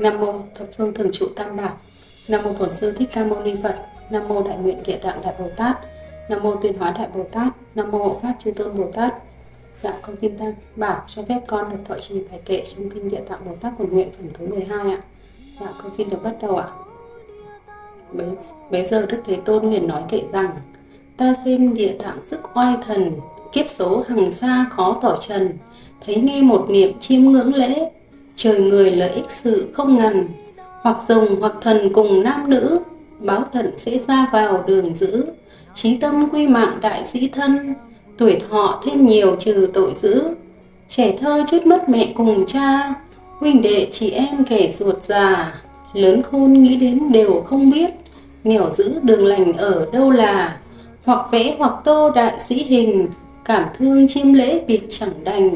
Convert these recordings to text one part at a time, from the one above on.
Nam mô thập phương thường trụ tam bảo. Nam mô Bổn Sư Thích Ca Mâu Ni Phật. Nam mô Đại Nguyện Địa Tạng Đại Bồ Tát. Nam mô Tuyên Hóa Đại Bồ Tát. Nam mô Hộ Pháp Chư Tôn Bồ Tát. Dạ, con xin tam bảo cho phép con được thọ trì bài kệ trong kinh Địa Tạng Bồ Tát Quần Nguyện phần thứ 12 ạ. Dạ, con xin được bắt đầu ạ. Bấy giờ Đức Thế Tôn liền nói kệ rằng: ta xem Địa Tạng sức oai thần, kiếp số hằng xa khó tỏ trần. Thấy nghe một niệm chiêm ngưỡng lễ, trời người lợi ích sự không ngần. Hoặc rồng hoặc thần cùng nam nữ, báo tận sẽ ra vào đường giữ. Chí tâm quy mạng đại sĩ thân, tuổi thọ thêm nhiều trừ tội dữ. Trẻ thơ chết mất mẹ cùng cha, huynh đệ chị em kẻ ruột già. Lớn khôn nghĩ đến đều không biết, nghèo giữ đường lành ở đâu là. Hoặc vẽ hoặc tô đại sĩ hình, cảm thương chiêm lễ biệt chẳng đành.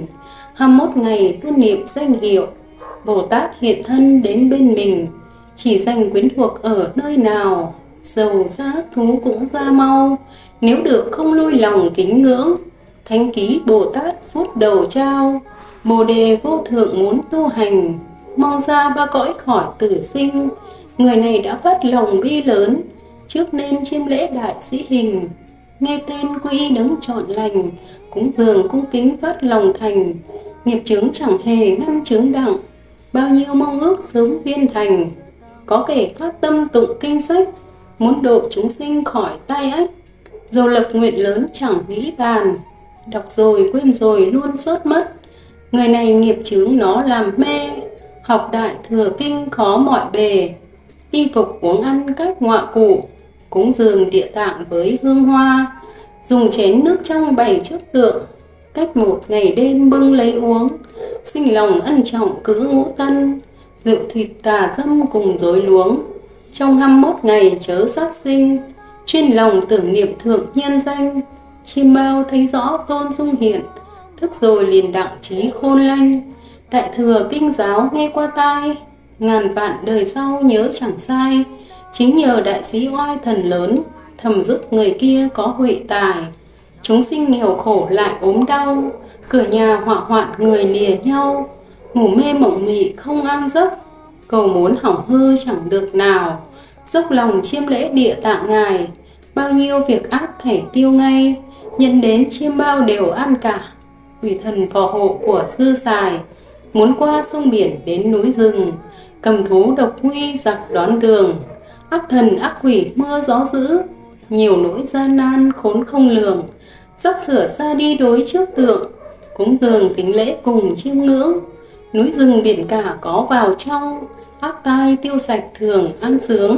21 ngày luôn niệm danh hiệu, Bồ Tát hiện thân đến bên mình. Chỉ dành quyến thuộc ở nơi nào, dầu giá thú cũng ra mau. Nếu được không lui lòng kính ngưỡng, thánh ký Bồ Tát phút đầu trao. Bồ đề vô thượng muốn tu hành, mong ra ba cõi khỏi tử sinh. Người này đã phát lòng bi lớn, trước nên chiêm lễ đại sĩ hình. Nghe tên quy y đấng trọn lành, cúng dường cung kính phát lòng thành. Nghiệp chướng chẳng hề ngăn chướng đặng, bao nhiêu mong ước sớm viên thành. Có kẻ phát tâm tụng kinh sách, muốn độ chúng sinh khỏi tai ách. Dầu lập nguyện lớn chẳng nghĩ bàn, đọc rồi quên rồi luôn sốt mất. Người này nghiệp chướng nó làm mê, học đại thừa kinh khó mọi bề. Y phục uống ăn các ngọa cụ, cúng dường Địa Tạng với hương hoa. Dùng chén nước trong bày trước tượng, cách 1 ngày đêm bưng lấy uống. Sinh lòng ân trọng cữ ngũ tân, rượu thịt tà dâm cùng dối luống. Trong 21 ngày chớ sát sinh, chuyên lòng tưởng niệm thượng nhân danh. Chim bao thấy rõ tôn dung hiện, thức rồi liền đặng trí khôn lanh. Đại thừa kinh giáo nghe qua tai, ngàn vạn đời sau nhớ chẳng sai. Chính nhờ đại sĩ oai thần lớn, thầm giúp người kia có huệ tài. Chúng sinh nghèo khổ lại ốm đau, cửa nhà hỏa hoạn người lìa nhau. Ngủ mê mộng mị không ăn giấc, cầu muốn hỏng hư chẳng được nào. Dốc lòng chiêm lễ Địa Tạng ngài, bao nhiêu việc ác thể tiêu ngay. Nhân đến chiêm bao đều ăn cả, quỷ thần phò hộ của sư sài. Muốn qua sông biển đến núi rừng, cầm thú độc nguy giặc đón đường. Ác thần ác quỷ mưa gió dữ, nhiều nỗi gian nan khốn không lường. Sắp sửa xa đi đối trước tượng, cúng dường kính lễ cùng chiêm ngưỡng. Núi rừng biển cả có vào trong, ác tai tiêu sạch thường ăn sướng.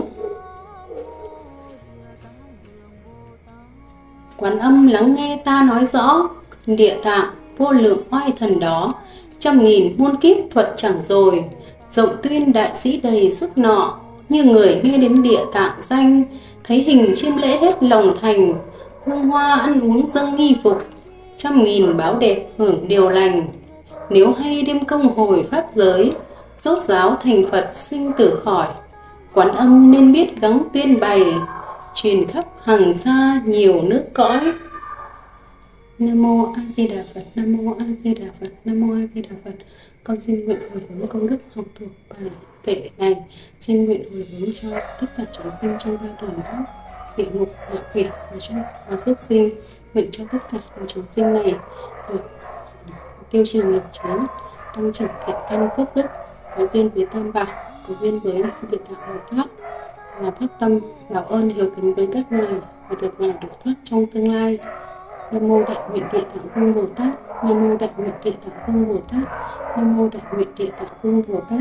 Quán Âm lắng nghe ta nói rõ, Địa Tạng vô lượng oai thần đó. 100.000 muôn kiếp thuật chẳng rồi, rộng tuyên đại sĩ đầy sức nọ. Như người nghe đến Địa Tạng danh, thấy hình chiêm lễ hết lòng thành. Hương hoa ăn uống dâng nghi phục, 100.000 báo đẹp hưởng điều lành. Nếu hay đêm công hồi pháp giới, rốt ráo thành Phật sinh tử khỏi. Quán Âm nên biết gắng tuyên bày, truyền khắp hằng xa nhiều nước cõi. Nam mô A Di Đà Phật. Nam mô A Di Đà Phật. Nam mô A Di Đà Phật. Con xin nguyện hồi hướng công đức học thuộc bài kệ này. Xin nguyện hồi hướng cho tất cả chúng sinh trong 3 đường ác, địa ngục, ngạ quỷ và súc sinh. Nguyện cho tất cả những chúng sinh này được tiêu trừ nghiệp chướng, tăng trưởng thiện căn phước đức, có duyên với Tam Bảo, có duyên với Địa Tạng Bồ Tát, và phát tâm bảo ơn hiếu kính với các ngài và được ngài độ thoát trong tương lai. Nam mô Đại Nguyện Địa Tạng Vương Bồ Tát. Nam mô Đại Nguyện Địa Tạng Vương Bồ Tát. Nam mô Đại Nguyện Địa Tạng Vương Bồ Tát.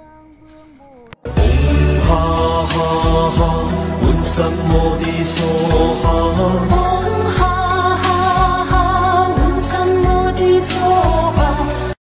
ha ha ha, 滿心我的所